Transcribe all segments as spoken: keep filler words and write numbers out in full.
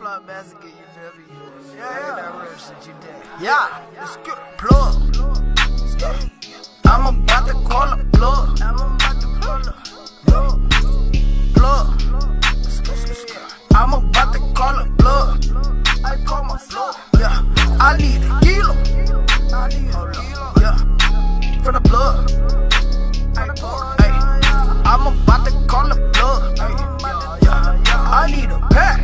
flop basket, you feel me? Yeah, yeah. That real shit you did. Yeah, let's get a plug. I'm about to call a plug. I'm about to call a plug. I'm about to call a plug. I call my floor. Yeah, I need a kilo. I need a kilo. Yeah, for the plug. I pour. Hey, I'm about to call a plug. Yeah, I need a pack.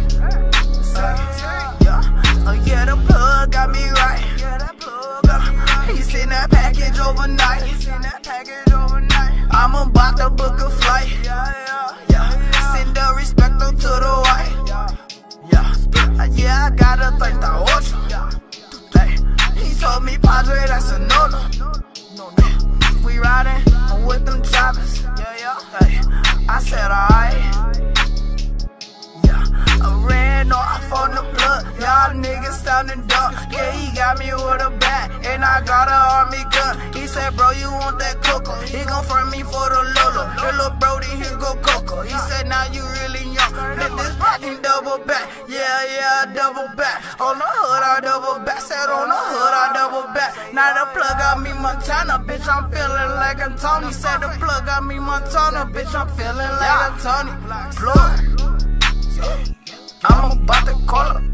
Yeah, oh yeah, the plug got me right. Yeah, that plug got me right. He sent that package overnight. He sent that package overnight. I'm about to book a flight. Yeah, yeah, Yeah, send the respect to the white. yeah, Yeah, yeah, I gotta thank the ocean. Hey, he told me, Padre, that's a no-no. no, no. We riding with them choppers. Yeah, yeah. Hey, I said, alright. Yeah, I ran off on the plug. Y'all niggas sounding dumb. Yeah, he got me with a bat, and I got an army gun. He said, bro, you want that cocoa? He gon' front me for the Lolo. The little brody, here go Coco. He said, now you really young. Flip this pack and double back. Yeah, yeah, double back. On the hood, I double back. Said on the hood, I double back. Now the plug got me Montana, bitch, I'm feeling like a Tony. Said the plug got me Montana, bitch, I'm feeling like a Tony. Plug. I'm about to call it.